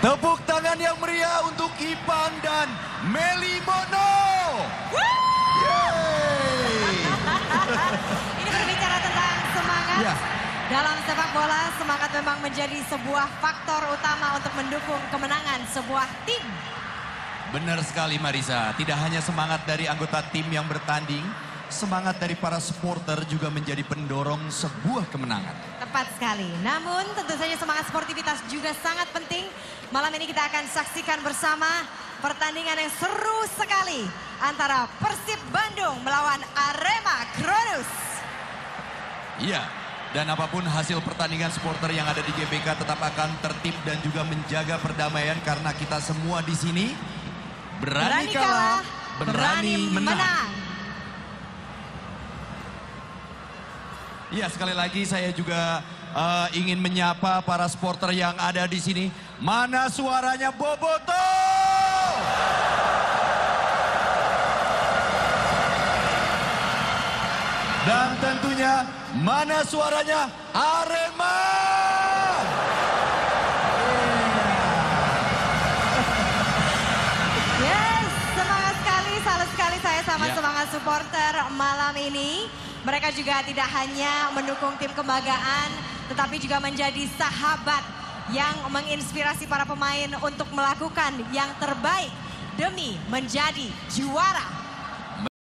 Tepuk tangan yang meriah untuk Ipan dan Meli Mono. Ini berbicara tentang semangat. Ya. Dalam sepak bola, semangat memang menjadi sebuah faktor utama untuk mendukung kemenangan sebuah tim. Benar sekali Marisa, tidak hanya semangat dari anggota tim yang bertanding, semangat dari para supporter juga menjadi pendorong sebuah kemenangan. Tepat sekali. Namun tentu saja semangat sportivitas juga sangat penting. Malam ini kita akan saksikan bersama pertandingan yang seru sekali antara Persib Bandung melawan Arema Kronus. Iya, dan apapun hasil pertandingan, supporter yang ada di GBK tetap akan tertib dan juga menjaga perdamaian karena kita semua di sini berani kalah, berani menang. Ya, sekali lagi saya juga ingin menyapa para supporter yang ada di sini. Mana suaranya Boboto? Dan tentunya mana suaranya Arema? Yes, semangat sekali, salut sekali saya sama Ya. semangat supporter malam ini. Mereka juga tidak hanya mendukung tim kebanggaan, tetapi juga menjadi sahabat yang menginspirasi para pemain untuk melakukan yang terbaik demi menjadi juara